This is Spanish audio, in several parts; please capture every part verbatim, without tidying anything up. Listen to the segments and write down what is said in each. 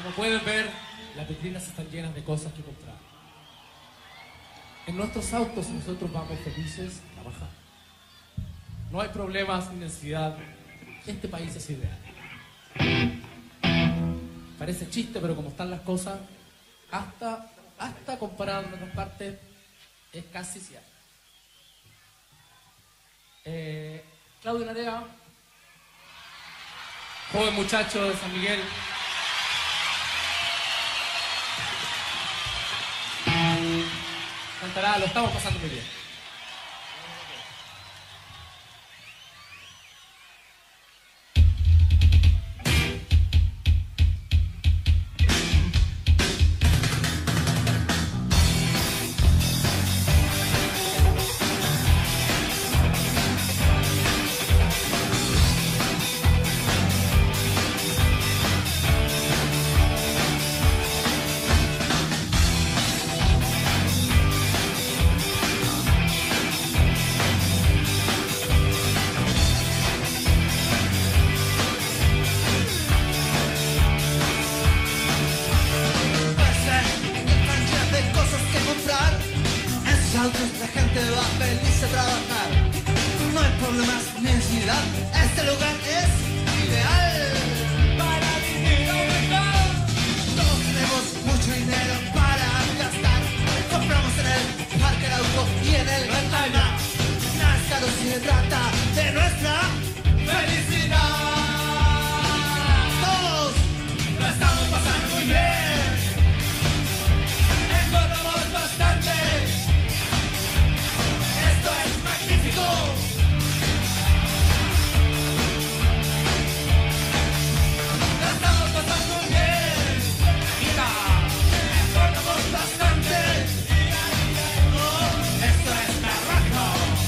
Como pueden ver, las vitrinas están llenas de cosas que comprar. En nuestros autos nosotros vamos felices a trabajar. No hay problemas ni necesidad. Este país es ideal. Parece chiste, pero como están las cosas, hasta, hasta comparado con otras partes, es casi cierto. Eh, Claudio Narea, joven muchacho de San Miguel. Cantará, lo estamos pasando muy bien. La gente va feliz a trabajar. No hay problemas ni necesidad. Este lugar es ideal para vivir lo mejor. Todos tenemos mucho dinero para gastar. Compramos en el parque el auto y en el ventana. Nada es caro si se trata de nuestra felicidad. Todos lo estamos pasando muy bien. Engordamos bastante. Esto es magnífico. La estamos pasando bien. Mira, engordamos bastante. Oh, esto es la raja.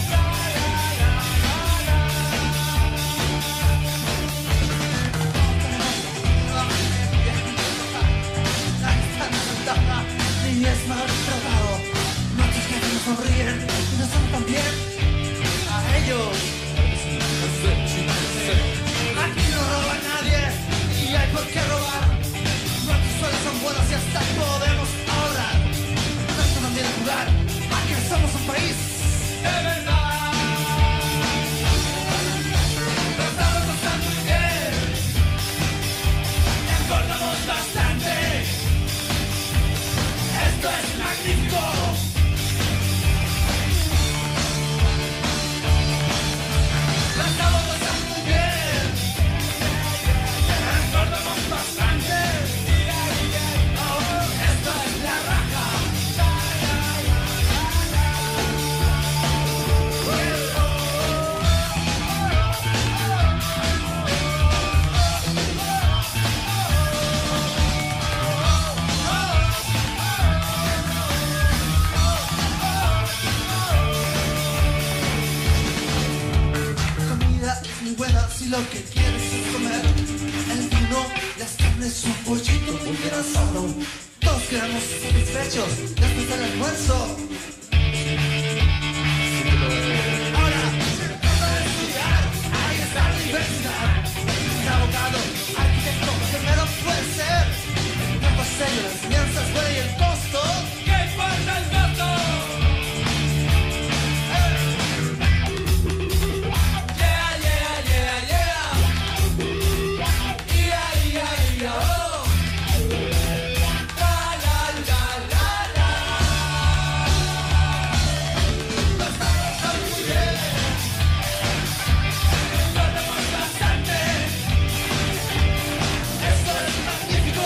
Ni es mal tratado. Nuestros jefes nos sonríen y nos son también a ellos. Aquí no roba nadie y hay por qué robar. Nuestros sueldos son buenos y hasta podemos ahorrar. No es tan bien jugar, aquí somos un país de verdad. Lo estamos pasando muy bien. Engordamos bastante. Esto es magnífico. La estamos pasando muy bien. Engordamos bastante. Oh, esto es la raja. Comida es muy buena si lo que quieres es comer. El vino, las carnes, un pollito muy bien asado. Todos quedamos satisfechos después del almuerzo. Ahora, trata de estudiar, ahí está la universidad. Un abogado, arquitecto, enfermero puede ser. Tanto sello, las enseñanzas, fuera y el costo. ¿Qué importa el costo? Yeah, yeah, yeah, yeah. Yeah, yeah, yeah, oh. La, la, la, la, la. Lo estamos pasando muy bien. Engordamos bastante. Esto es magnífico.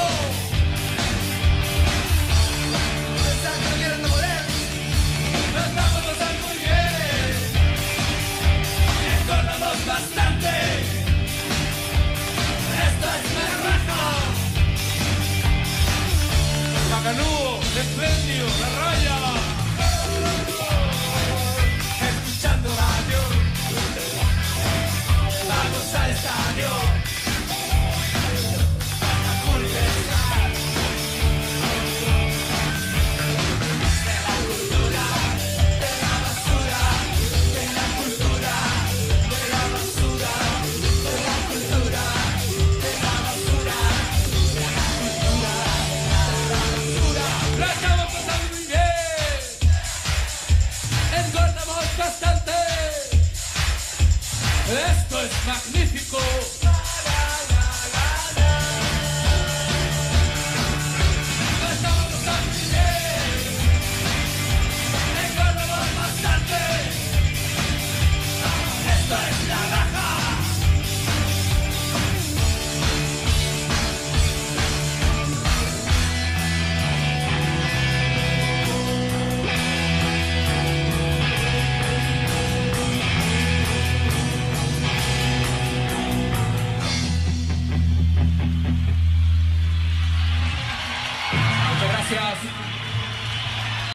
Pensando que quieren morir. Lo estamos pasando muy bien. Engordamos bastante. Esto es la raja. Bacanudo, espléndido, la raja.